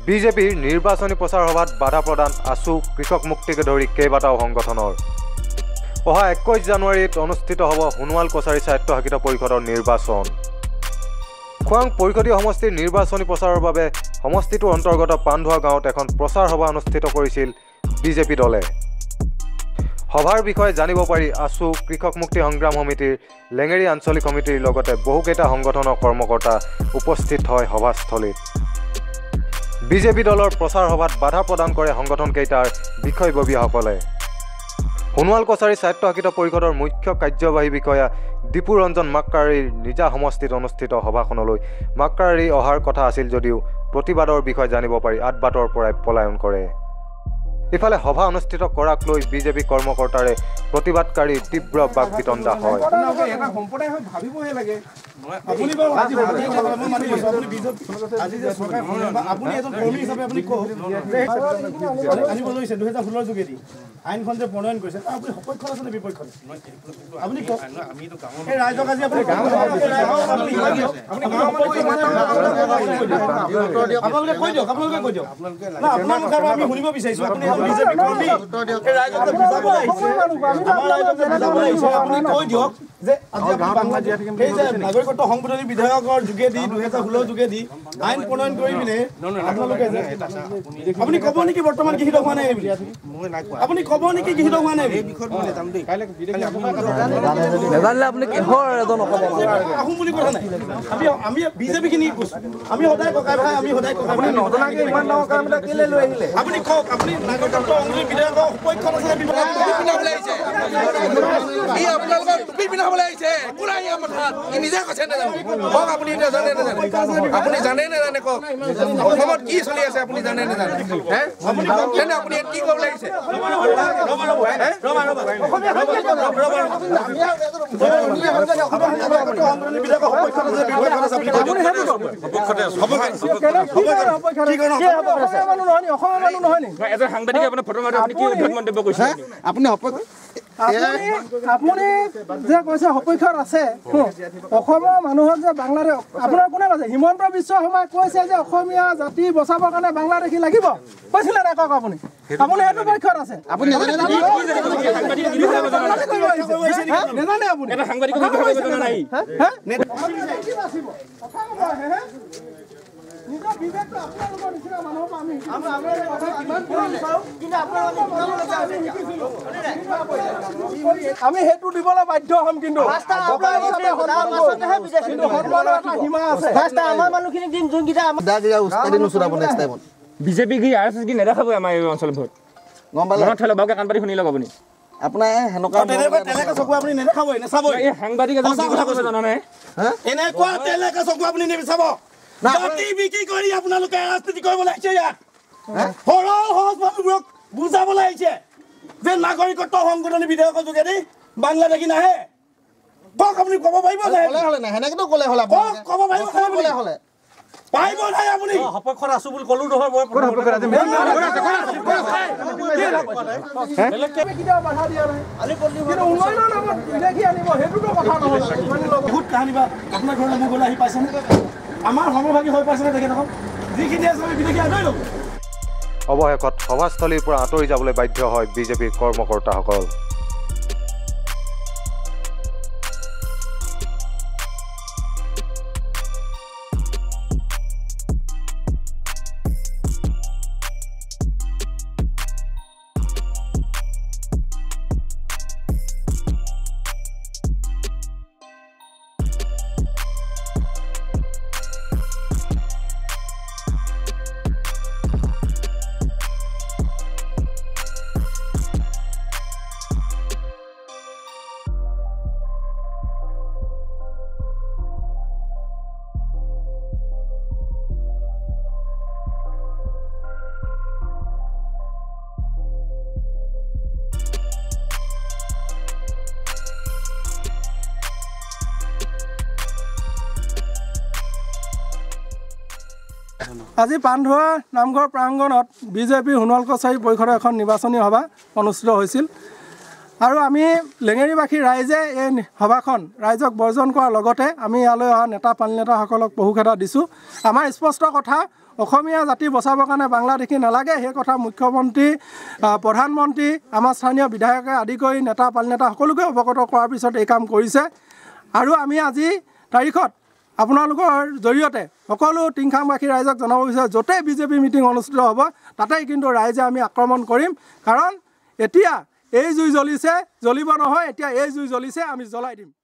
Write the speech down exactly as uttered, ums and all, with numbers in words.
বিজেপিৰ নিৰ্বাচনী প্ৰচাৰ সভাত বাধা প্ৰদান আছু কৃষক মুক্তিকে ধৰি কেইবাটাও সংগঠনৰ অহা একৈশ জানুৱাৰীত অনুষ্ঠিত হ'ব সোণোৱাল কছাৰী স্বায়ত্তশাসিত পৰিষদৰ নিৰ্বাচন খোৱাং পৰিষদীয় সমষ্টিৰ নিৰ্বাচনী প্ৰচাৰৰ বাবে সমষ্টিটোৰ অন্তৰ্গত পানধোৱা গাঁৱত এখন প্ৰচাৰ সভা অনুষ্ঠিত কৰিছিল বিজেপি দলে সভাৰ বিষয়ে জানিব পাৰি আছু কৃষক মুক্তি সংগ্ৰাম সমিতিৰ লেঙেৰী আঞ্চলিক সমিতিৰ লগতে বহুকেইটা সংগঠনৰ কৰ্মকৰ্তা উপস্থিত হয় সভাস্থলীত বিজেপি দলৰ প্ৰচাৰ সভাত বাধা প্ৰদান কৰে সংগঠনকেইটাৰ বিষয়ববীয়াসকলে সোণোৱাল কছাৰী স্বায়ত্তশাসিত পৰিষদৰ মুখ্য কাৰ্যবাহী বিষয়া দীপু ৰঞ্জন মাক্কাৰীৰ নিজা সমষ্টিত অনুষ্ঠিত সভাখনলৈ মাক্কাৰী অহাৰ কথা আছিল যদিও প্ৰতিবাদৰ বিষয়ে জানিব পাৰি আঠবাটৰ পৰাই পলায়ন কৰে ইফালে সভা অনুষ্ঠিত কৰাক লৈ বিজেপি কৰ্মকৰ্তাৰে প্ৰতিবাদকাৰী তীব্ৰ বাকবিতণ্ডা হয় আপুনি আজি আপুনি বিজেপি আজি যে চৰকাৰ আপুনি এজন কৰ্মী হিচাপে আপুনি কওক আনিব লৈছে দুই হাজাৰ ষোল্ল যোগেদি আইনখন যে প্ৰণয়ন কৰিছে আপুনি সপক্ষ আছে নে বিপক্ষ আপুনি কওক আমিতো গাঁৱৰ এই ৰাইজক আজি আপুনি আপোনালোকে কৈ দিয়ক আপোনালোকে কৈ দিয়ক না আপোনাৰ মুখৰ পৰা আমি শুনিব বিচাৰিছো আপুনি বিজেপি কৰ্মী এই ৰাইজক বুজাব লাগিছে আমাৰ ৰাইজক বুজাব লাগিছে আপুনি কৈ দিয়ক যে আজি বাংলাদেশ এই যে নাগৰিকত্ব সংশোধনী বিধেয়কৰ যোগেদি দুই হাজাৰ ষোল্ল যোগেদি আইন প্ৰণয়ন কৰি পিনে আপোনালোকে যে আপুনি ক'ব নেকি বৰ্তমান গৃহীত হোৱা নাই আপুনি ক'ব নেকি গৃহীত হোৱা নাই নেজানিলে আপুনি কিহৰ এজন আহোম বুলি কথা নাই আমি আমি বিজেপি খিনি কৈছো আমি সদায় ককাই ভাই আমি সদায় ককাই ভাই নজনাকে ইমান ডাঙৰ কামটা কেলে লৈ আহিলে আপুনি কওক আপুনি নাগৰিকত্ব সংশোধনী বিধেয়কৰ পক্ষত আছে বিনাবলৈ আহিছে ই আপোনালোকৰ টুপি পিন্ধাবলৈ আহিছে কোলাই আমাৰ হাত ই নিজে কৈছে না কওক আপুনি জানে না আপুনি জানে না জানে কওক অসমত কি চলি আছে আপুনি জানে না জানে হে আপুনি জানে আপুনি কি ক'ব লাগিছে ৰবা ৰবা ৰবা আপুনি আপুনি যে কৈছে সপক্ষত আছে অসমৰ মানুহক যে বাংলাদেশ আপোনাৰ কোনে কৈছে হিমন্ত বিশ্ব শৰ্মাই কৈছে যে অসমীয়া জাতি বচাবৰ কাৰণে বাংলাদেশী লাগিব কৈছিলে নাই কওক আপুনি আপুনি সেইটো পক্ষত আছে আপুনি নেজানে আপুনি এটা সাংবাদিক নাই নিজা বিবেকটো আপোনালোকৰ নিচিনা মানুহক আমি আমি আমাৰ কথা কিমান কৰি পাওঁ কিন্তু আপোনালোকে আমি হেতু দিবলৈ বাধ্য হম কিন্তু ৰাস্তা সীমা আছে ৰাস্তা আমাৰ মানুহখিনি দিন যোনকিটা দাগিয়া উস্তাদি নুসুৰাব নেক্সট টাইমত বিজেপি কি আৰএছএছ কি নেদেখাব আমাৰ এই অঞ্চলত ভোট গম পালে মনত থলে বাকে কানপাতি শুনি লগ আপুনি আপোনাৰ হেনকা তেলেকা তেলেকা চকু আপুনি নেদেখাবই নেচাবই এই সাংবাদিক এজন কথা কৈছে জানা নাই হা এনেকুৱা তেলেকা চকু আপুনি নেচাব জাতি বিকি কৰি আপোনালোকে ৰাজনীতি কৰিবলৈ আহিছে ইয়াত সৰল সহজ মানুহবোৰক বুজাবলৈ আহিছে যে নাগৰিকত্ব সংশোধনী বিধেয়কৰ যোগেদি বাংলাদেশী নাহে কওক আপুনি ক'ব পাৰিব ক'লে হ'লে নাই হেনেকেতো ক'লে হ'লে কওক ক'ব পাৰিব ক'লে হ'লে পাৰিব নাই আপুনি সপক্ষত আছো বুলি ক'লো নহয় মই সপক্ষত আছে কিটা বাধা দিয়া নাই আলি পল্লি কিন্তু উন্নয়নৰ নামত দেখি আনিব হেতুটো কথা নহয় বহুত কাহিনী বা আপোনাৰ ঘৰলৈ মই গ'লে আহি পাইছেনে আমাৰ সমভাগী হৈ পাইছে দেখে নকওঁ যিখিনি আছে আমি বিদেশী আদৰি ল'ব অৱশেষত সভাস্থলীৰ পৰা আঁতৰি যাবলৈ বাধ্য হয় বিজেপিৰ কৰ্মকৰ্তাসকল আজি পানধোৱা নামঘৰ প্ৰাংগণত বিজেপি সোণোৱাল কছাৰী পৰিষদৰ এখন নিৰ্বাচনী সভা অনুষ্ঠিত হৈছিল আৰু আমি লেঙেৰীবাসী ৰাইজে এই সভাখন ৰাইজক বৰ্জন কৰাৰ লগতে আমি ইয়ালৈ অহা নেতা পাল নেতাসকলক বহুকেইটা দিছোঁ আমাৰ স্পষ্ট কথা অসমীয়া জাতি বচাবৰ কাৰণে বাংলাদেশী নালাগে সেই কথা মুখ্যমন্ত্ৰী প্ৰধানমন্ত্ৰী আমাৰ স্থানীয় বিধায়কে আদি কৰি নেতা পাল নেতা সকলোকে অৱগত কৰাৰ পিছত এই কাম কৰিছে আৰু আমি আজি তাৰিখত আপোনালোকৰ জৰিয়তে সকলো টিংখাংবাসী ৰাইজক জনাব বিচাৰোঁ য'তেই বিজেপি মিটিং অনুষ্ঠিত হ'ব তাতেই কিন্তু ৰাইজে আমি আক্ৰমণ কৰিম কাৰণ এতিয়া এই জুই জ্বলিছে জ্বলিব নহয় এতিয়া এই জুই জ্বলিছে আমি জ্বলাই দিম